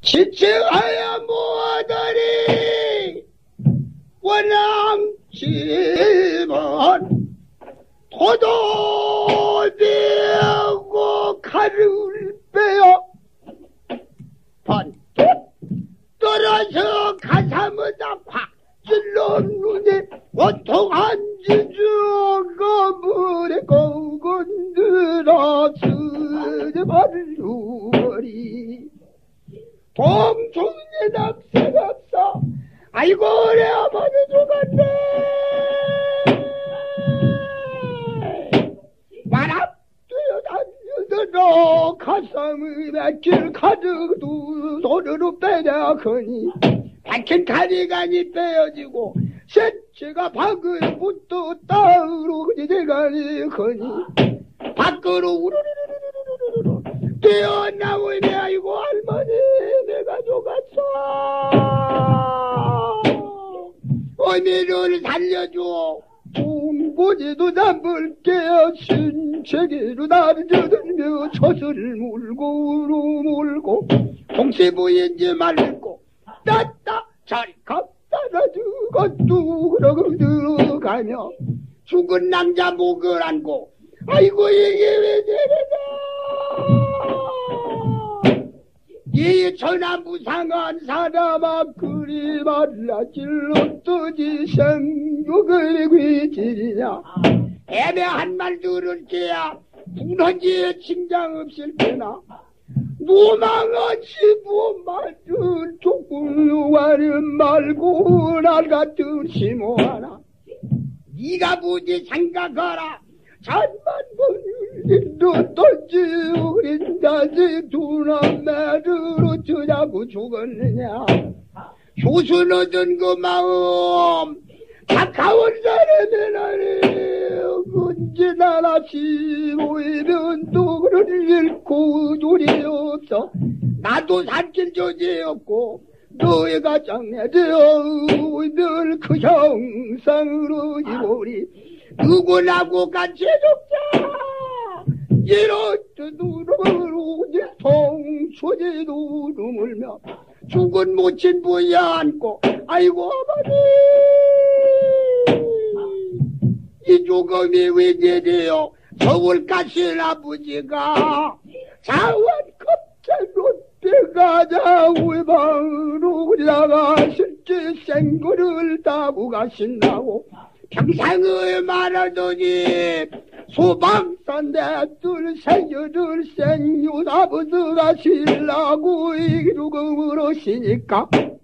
지칭하여 모아다니 원앙지만 도도되고 칼을 빼어 번뜩 떨어져 가사무다 콱 찔러 눈에 원통한 지주가 물에 고건들어 스르버리우리 동중에 낙새가 없어. 아이고 내 아버지 죽었네. 와라 뛰어다니더러 가슴을 맥힐 가득도 손으로 빼냐거니 박힌 가리간이 빼어지고 셋째가 박을 붙어 따로 대가리 거니 밖으로 우르르르르르르 뛰어나오니 아이고 할머니 내가 죽었어. 어미를 살려줘. 공고지도 남을 깨어 신체기로 나를 저들며 젖을 물고 울고 공시부인지 말고 따따 잘 갖다라 죽었두 그러고 들어가며 죽은 남자 목을 안고 아이고 이게 왜 저러냐. 이 천하무상한 사람아 그리 말라 질러 뜨지 생육을 귀질이냐. 애매한 말 들을 게야 부러지에 칭장 없을 때나 노망하지 무맞은 족구와를 말고 날 같은 심오하나. 네가 부디 생각하라. 천만 번일도 던지 우린다지 두 남매를 어쩌자고 죽었느냐. 효순 얻은 그 마음 가까운 사람의 날에 언제나 납시보이면 또 그를 잃고 조리 없어. 나도 살길 조지였고 너희가 장래되어 늘 그 형상으로 이보리 누구라고 같이 죽자. 이렇듯 누르고 통초지도 눈물며 죽은 모친 부여 안고 아이고 아버지 이 죽음이 왜 이래요. 서울 가실 아버지가 자원 겁자로 때가자 외방으로 올라가실지 생거를 따고 가신다고 평상을 말하더니 소방산 내들 생여들 생유나부드가 실라고 이 죽음으로 시니까